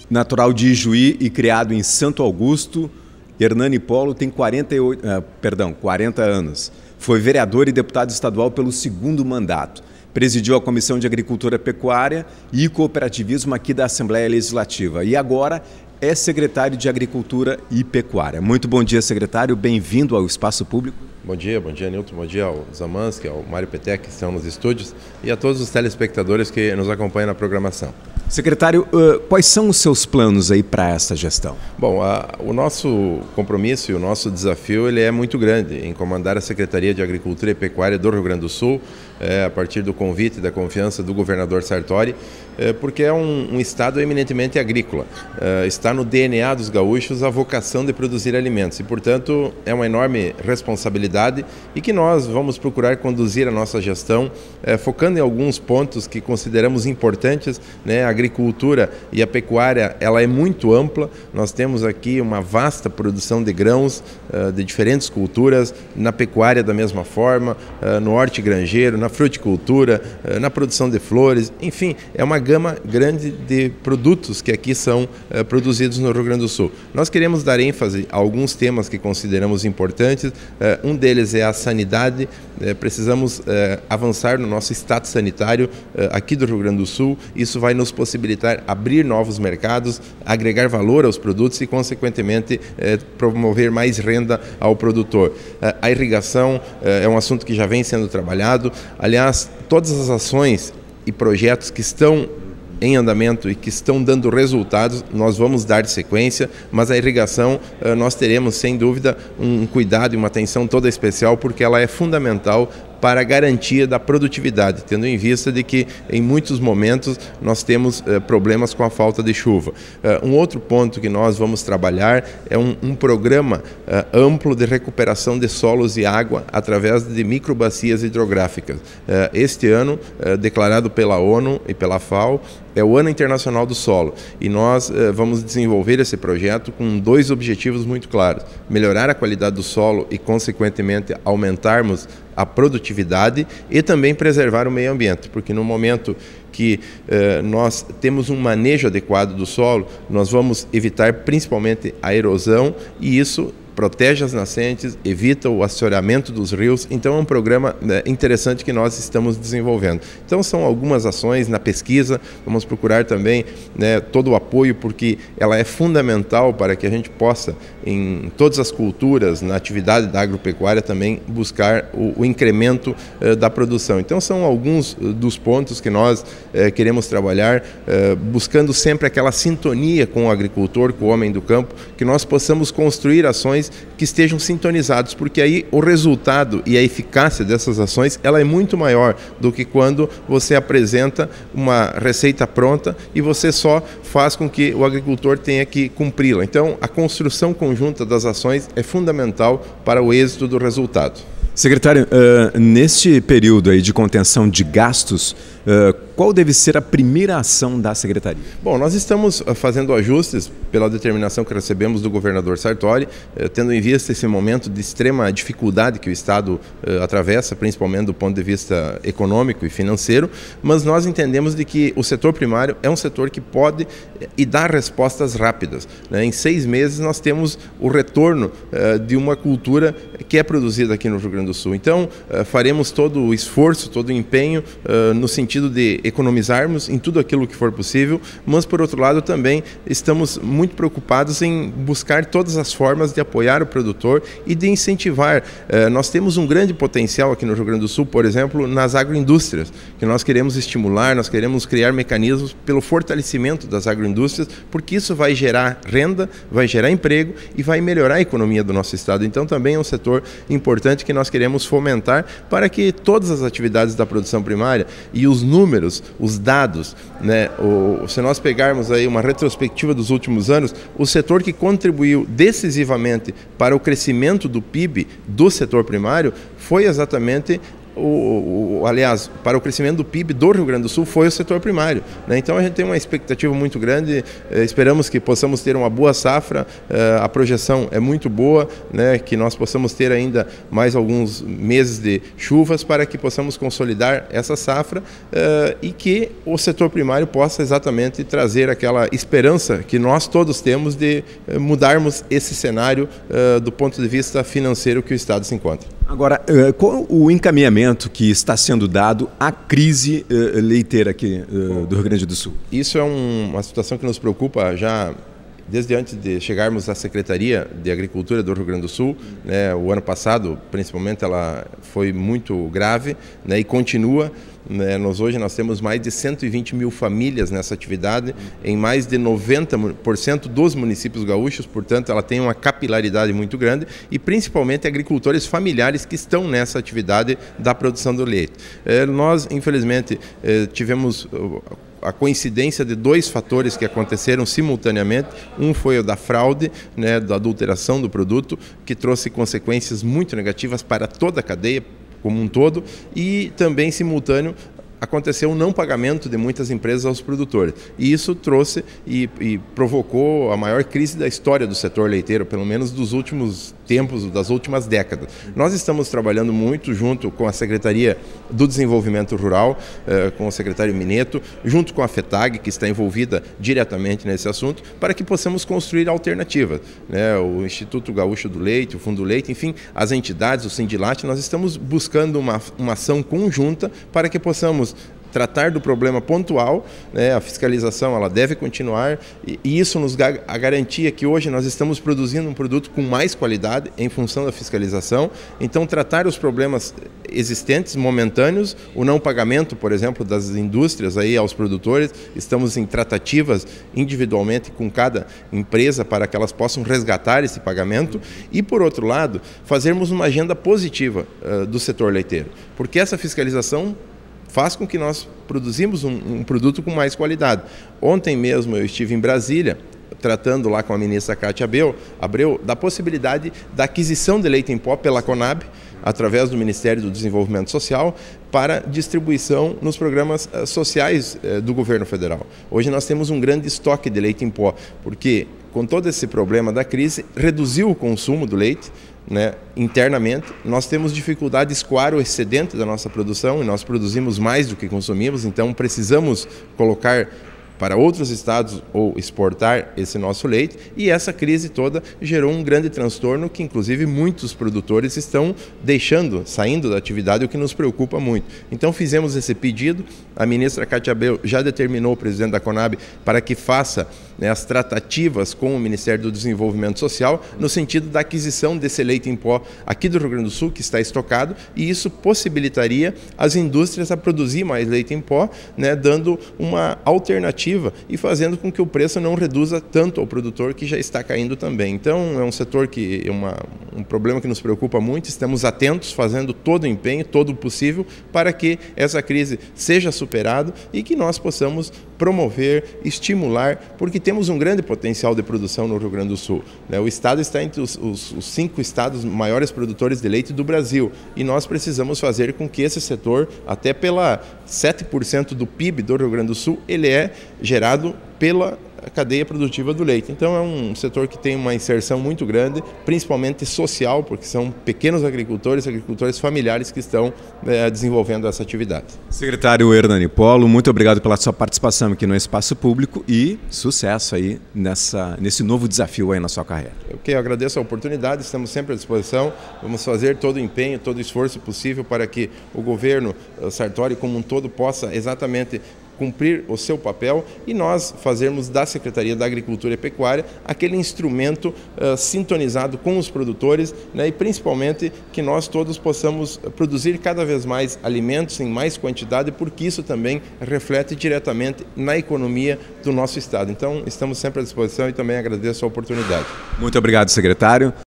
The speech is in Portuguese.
Natural de Ijuí e criado em Santo Augusto, Hernani Polo tem 40 anos. Foi vereador e deputado estadual pelo 2º mandato. Presidiu a Comissão de Agricultura, Pecuária e Cooperativismo aqui da Assembleia Legislativa. E agora é secretário de Agricultura e Pecuária. Muito bom dia, secretário. Bem-vindo ao Espaço Público. Bom dia, Nilton. Bom dia ao Zamansky, ao Mário Petec, que estão nos estúdios, e a todos os telespectadores que nos acompanham na programação. Secretário, quais são os seus planos aí para esta gestão? Bom, o nosso compromisso e o nosso desafio ele é muito grande em comandar a Secretaria de Agricultura e Pecuária do Rio Grande do Sul, a partir do convite e da confiança do governador Sartori, porque é um estado eminentemente agrícola. Está no DNA dos gaúchos a vocação de produzir alimentos e, portanto, é uma enorme responsabilidade e que nós vamos procurar conduzir a nossa gestão focando em alguns pontos que consideramos importantes, né? A agricultura e a pecuária ela é muito ampla, nós temos aqui uma vasta produção de grãos, de diferentes culturas, na pecuária da mesma forma, no hortigranjeiro, na fruticultura, na produção de flores, enfim, é uma gama grande de produtos que aqui são produzidos no Rio Grande do Sul. Nós queremos dar ênfase a alguns temas que consideramos importantes, um deles é a sanidade, precisamos avançar no nosso status sanitário aqui do Rio Grande do Sul, isso vai nos possibilitar abrir novos mercados, agregar valor aos produtos e, consequentemente, promover mais renda ao produtor. A irrigação é um assunto que já vem sendo trabalhado, aliás, todas as ações e projetos que estão em andamento e que estão dando resultados, nós vamos dar sequência, mas a irrigação nós teremos, sem dúvida, um cuidado e uma atenção toda especial, porque ela é fundamental para a garantia da produtividade, tendo em vista de que em muitos momentos nós temos problemas com a falta de chuva. Um outro ponto que nós vamos trabalhar é um programa amplo de recuperação de solos e água através de microbacias hidrográficas. Este ano, declarado pela ONU e pela FAO, é o Ano Internacional do Solo e nós vamos desenvolver esse projeto com 2 objetivos muito claros: melhorar a qualidade do solo e, consequentemente, aumentarmos a produtividade e também preservar o meio ambiente, porque no momento que nós temos um manejo adequado do solo, nós vamos evitar principalmente a erosão e isso protege as nascentes, evita o assoreamento dos rios, então é um programa interessante que nós estamos desenvolvendo. Então são algumas ações na pesquisa, vamos procurar também todo o apoio, porque ela é fundamental para que a gente possa, em todas as culturas, na atividade da agropecuária também, buscar o incremento da produção. Então são alguns dos pontos que nós queremos trabalhar, buscando sempre aquela sintonia com o agricultor, com o homem do campo, que nós possamos construir ações que estejam sintonizados, porque aí o resultado e a eficácia dessas ações ela é muito maior do que quando você apresenta uma receita pronta e você só faz com que o agricultor tenha que cumpri-la. Então, a construção conjunta das ações é fundamental para o êxito do resultado. Secretário, neste período aí de contenção de gastos, qual deve ser a primeira ação da Secretaria? Bom, nós estamos fazendo ajustes pela determinação que recebemos do governador Sartori, tendo em vista esse momento de extrema dificuldade que o Estado atravessa, principalmente do ponto de vista econômico e financeiro, mas nós entendemos de que o setor primário é um setor que pode e dar respostas rápidas, né? Em 6 meses nós temos o retorno de uma cultura que é produzida aqui no Rio Grande do Sul. Então, faremos todo o esforço, todo o empenho no sentido de economizarmos em tudo aquilo que for possível, mas, por outro lado, também estamos muito preocupados em buscar todas as formas de apoiar o produtor e de incentivar. Nós temos um grande potencial aqui no Rio Grande do Sul, por exemplo, nas agroindústrias, que nós queremos estimular, nós queremos criar mecanismos pelo fortalecimento das agroindústrias, porque isso vai gerar renda, vai gerar emprego e vai melhorar a economia do nosso estado. Então, também é um setor importante que nós queremos fomentar para que todas as atividades da produção primária e os números, os dados, né, se nós pegarmos aí uma retrospectiva dos últimos anos, o setor que contribuiu decisivamente para o crescimento do PIB do setor primário foi exatamente aliás, para o crescimento do PIB do Rio Grande do Sul foi o setor primário, né? Então a gente tem uma expectativa muito grande, esperamos que possamos ter uma boa safra, a projeção é muito boa, né? Que nós possamos ter ainda mais alguns meses de chuvas para que possamos consolidar essa safra e que o setor primário possa exatamente trazer aquela esperança que nós todos temos de mudarmos esse cenário do ponto de vista financeiro que o Estado se encontra. Agora, qual o encaminhamento que está sendo dado à crise leiteira aqui do Rio Grande do Sul? Isso é uma situação que nos preocupa já desde antes de chegarmos à Secretaria de Agricultura do Rio Grande do Sul, né? O ano passado, principalmente, ela foi muito grave, né? E continua. Hoje nós temos mais de 120 mil famílias nessa atividade, em mais de 90% dos municípios gaúchos, portanto ela tem uma capilaridade muito grande e principalmente agricultores familiares que estão nessa atividade da produção do leite. Nós, infelizmente, tivemos a coincidência de dois fatores que aconteceram simultaneamente. Um foi o da fraude, né, da adulteração do produto, que trouxe consequências muito negativas para toda a cadeia como um todo, e também simultâneo aconteceu o não pagamento de muitas empresas aos produtores. E isso trouxe e provocou a maior crise da história do setor leiteiro, pelo menos dos últimos tempos, das últimas décadas. Nós estamos trabalhando muito junto com a Secretaria do Desenvolvimento Rural, com o secretário Mineto, junto com a FETAG, que está envolvida diretamente nesse assunto, para que possamos construir alternativas, né? O Instituto Gaúcho do Leite, o Fundo Leite, enfim, as entidades, o Sindilat, nós estamos buscando uma ação conjunta para que possamos tratar do problema pontual, né? A fiscalização ela deve continuar e isso nos dá a garantia que hoje nós estamos produzindo um produto com mais qualidade em função da fiscalização. Então tratar os problemas existentes, momentâneos, o não pagamento, por exemplo, das indústrias aí aos produtores, estamos em tratativas individualmente com cada empresa para que elas possam resgatar esse pagamento e, por outro lado, fazermos uma agenda positiva do setor leiteiro, porque essa fiscalização faz com que nós produzimos um produto com mais qualidade. Ontem mesmo eu estive em Brasília, tratando lá com a ministra Cátia Abreu da possibilidade da aquisição de leite em pó pela Conab, através do Ministério do Desenvolvimento Social, para distribuição nos programas sociais do governo federal. Hoje nós temos um grande estoque de leite em pó, porque com todo esse problema da crise, reduziu o consumo do leite, né, internamente. Nós temos dificuldade de escoar o excedente da nossa produção e nós produzimos mais do que consumimos, então precisamos colocar para outros estados ou exportar esse nosso leite, e essa crise toda gerou um grande transtorno que inclusive muitos produtores estão saindo da atividade, o que nos preocupa muito. Então fizemos esse pedido, a ministra Cátia Abreu já determinou o presidente da Conab para que faça, né, as tratativas com o Ministério do Desenvolvimento Social no sentido da aquisição desse leite em pó aqui do Rio Grande do Sul, que está estocado, e isso possibilitaria as indústrias a produzir mais leite em pó, né, dando uma alternativa e fazendo com que o preço não reduza tanto ao produtor, que já está caindo também. Então é um setor que é um problema que nos preocupa muito, estamos atentos, fazendo todo o empenho, todo o possível para que essa crise seja superada e que nós possamos promover, estimular, porque temos um grande potencial de produção no Rio Grande do Sul, né? O estado está entre os 5 estados maiores produtores de leite do Brasil e nós precisamos fazer com que esse setor, até pela 7% do PIB do Rio Grande do Sul, ele é gerado pela cadeia produtiva do leite. Então é um setor que tem uma inserção muito grande, principalmente social, porque são pequenos agricultores familiares que estão desenvolvendo essa atividade. Secretário Hernani Polo, muito obrigado pela sua participação aqui no Espaço Público e sucesso aí nesse novo desafio aí na sua carreira. Eu agradeço a oportunidade, estamos sempre à disposição, vamos fazer todo o empenho, todo o esforço possível para que o governo Sartori como um todo possa exatamente cumprir o seu papel e nós fazermos da Secretaria da Agricultura e Pecuária aquele instrumento sintonizado com os produtores, né, e principalmente que nós todos possamos produzir cada vez mais alimentos em mais quantidade, porque isso também reflete diretamente na economia do nosso estado. Então, estamos sempre à disposição e também agradeço a oportunidade. Muito obrigado, secretário.